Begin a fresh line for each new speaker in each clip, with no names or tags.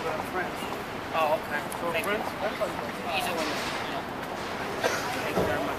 friends.
Oh, okay.
So
Thank
friends,
you.
everybody goes.
Easy one. Thank you very much.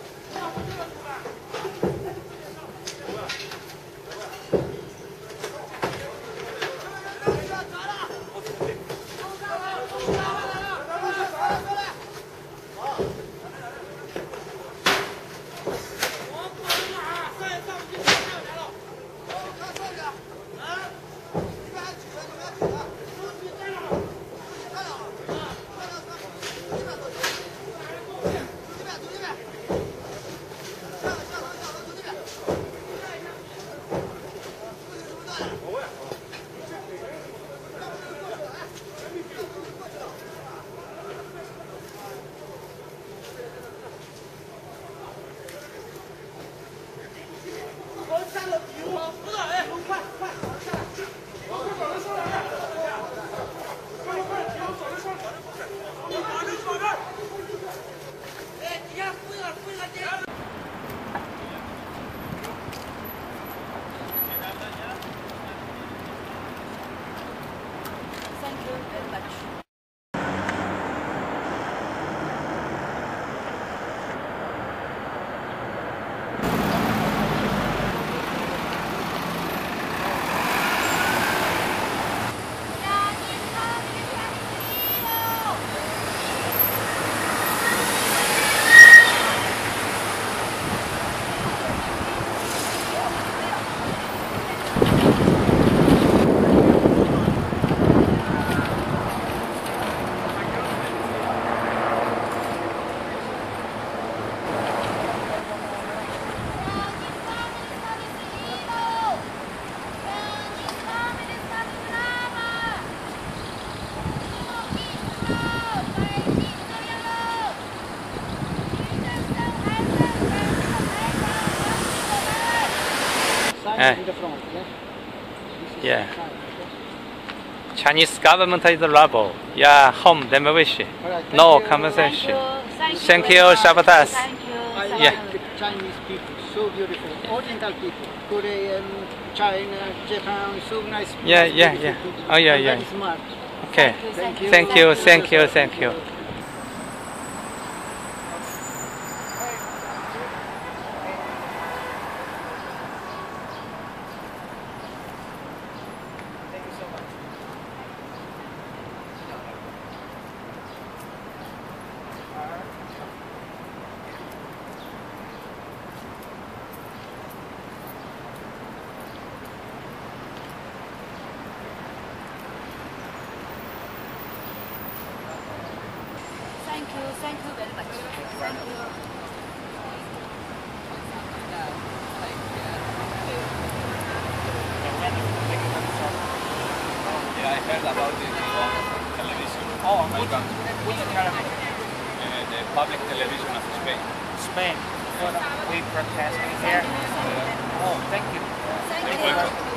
Thank you very much.
In the front, yeah?
Yeah. Chinese government is rebel. Yeah, home demolition.
Alright,
No
thank you.
conversation.
Thank
Thank
very
you,
much.
Shabatas.
Thank you.
I
Thank
Yeah.
like
you.
the Chinese people, so beautiful. Oriental people, Korean, China, Japan, so nice.
Yeah,
nice,
yeah,
beautiful
yeah.
people.
Oh, yeah,
And
yeah.
very smart.
Okay.
Thank you.
Thank you, thank you, thank you.
Thank you very much. Thank you.
Yeah, I heard about it on television.
Oh,
My country.
which terrible.
The public television of Spain.
Spain. We protesting here. Oh, thank you.
Thank
You're
you.
welcome.